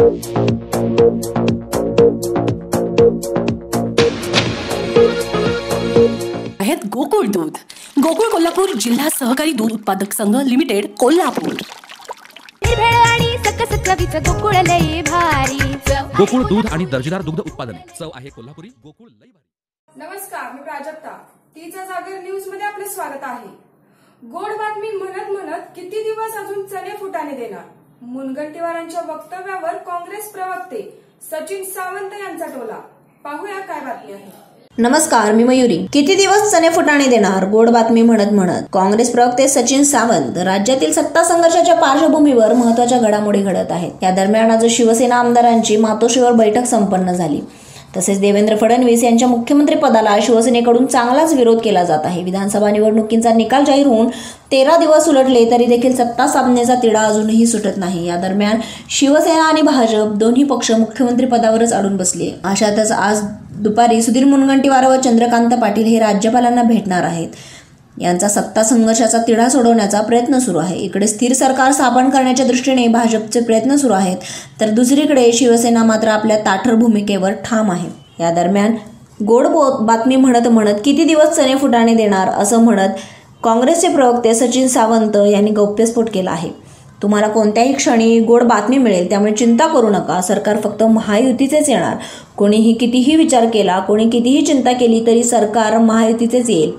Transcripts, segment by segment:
आहेत गोकुळ दूध. गोकुळ कोल्हापूर जिल्हा सहकारी दूध उत्पादक संघ लिमिटेड कोल्हापूर. गोकुळ दूध आणि दर्जेदार दुग्ध उत्पादन. चव आहे कोल्हापुरी. गोकुळ लई भारी. नमस्कार, मी प्राजक्ता. तीचा जागर न्यूज मध्ये आपले स्वागत आहे. गोड बातमी म्हणत म्हणत किती दिवस अजून चणे फुटाणे देणार? मुनगंटीवारांच्या वक्तव्यावर काँग्रेस प्रवक्ते सचिन सावंत यांचा टोला. पाहूया काय बातमी आहे. नमस्कार, मी मयुरी. किती दिवस चणे फुटाणे देणार? गोड बातमी म्हणत म्हणत काँग्रेस प्रवक्ते सचिन सावंत. राज्यातील सत्ता संघर्षाच्या पार्श्वभूमीवर महत्त्वाच्या घडामोडी घडत आहेत. या दरम्यान आज शिवसेना आमदारांची मातोश्रीवर बैठक संपन्न झाली. तसेच देवेंद्र फडणवीस यांच्या मुख्यमंत्री पदाला शिवसेनेकडून चांगलाच विरोध केला जात आहे. विधानसभा निवडणुकीचा निकाल जाहीर होऊन 13 दिवस उलटले तरी देखील सत्ता स्थापनेचा तिढा अजूनही सुटत नाही. या दरम्यान शिवसेना आणि भाजप दोन्ही पक्ष मुख्यमंत्री पदावरच अडून बसले. अशातच आज दुपारी सुधीर मुनगंटीवार व चंद्रकांत पाटील हे राज्यपालांना भेटणार आहेत. यांचा सत्ता संघर्षाचा तिढा सोडवण्याचा प्रयत्न सुरू आहे. इकडे स्थिर सरकार स्थापन करण्याच्या दृष्टीने भाजपचे प्रयत्न सुरू आहेत, तर दुसरीकडे शिवसेना मात्र आपल्या ताठर भूमिकेवर ठाम आहे. या दरम्यान गोड बातमी म्हणत म्हणत किती दिवस चणे फुटाणे देणार असं म्हणत काँग्रेसचे प्रवक्ते सचिन सावंत यांनी गौप्यस्फोट केला आहे. तुम्हाला कोणत्याही क्षणी गोड बातमी मिळेल, त्यामुळे चिंता करू नका. सरकार फक्त महायुतीचेच येणार. कोणीही कितीही विचार केला, कोणी कितीही चिंता केली तरी सरकार महायुतीचेच येईल,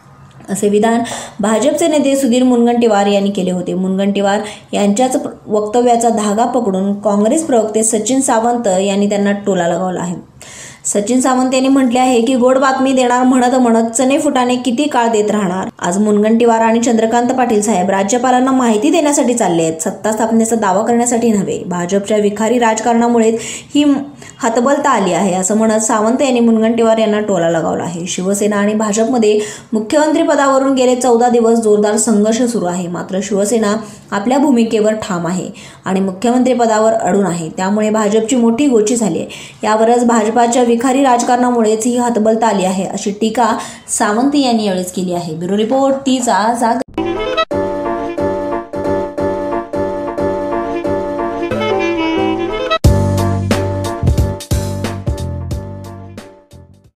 असे विधान भाजपचे नेते सुधीर मुनगंटीवार यांनी केले होते. मुनगंटीवार यांच्याच वक्तव्याचा धागा पकडून काँग्रेस प्रवक्ते सचिन सावंत यांनी त्यांना टोला लगावला आहे. सचिन सावंत यांनी म्हटले आहे की गोड बातमी देणार म्हणत म्हणत चणे फुटाणे किती काळ देत राहणार? आज मुनगंटीवार आणि चंद्रकांत पाटील साहेब राज्यपालांना माहिती देण्यासाठी चालले आहेत, सत्ता स्थापनेचा दावा करण्यासाठी नव्हे. भाजपच्या विखारी राजकारणामुळेच ही हतबलता आली आहे, असं म्हणत सावंत यांनी मुनगंटीवार यांना टोला लगावला आहे. शिवसेना आणि भाजपमध्ये मुख्यमंत्री पदावरून गेले 14 दिवस जोरदार संघर्ष सुरू आहे. मात्र शिवसेना आपल्या भूमिकेवर ठाम आहे आणि मुख्यमंत्री पदावर अडून आहे. त्यामुळे भाजपची मोठी गोची झाली आहे. यावरच भाजपाच्या विखारी राजकारणामुळेच ही हतबलता आली आहे, अशी टीका सावंत यांनी यावेळेस केली आहे. ब्युरो रिपोर्ट तीचा जागर.